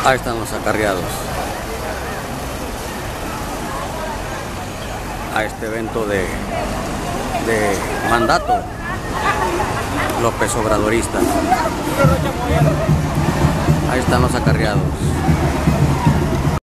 Ahí están los acarreados a este evento de mandato López Obradorista. Ahí están los acarreados.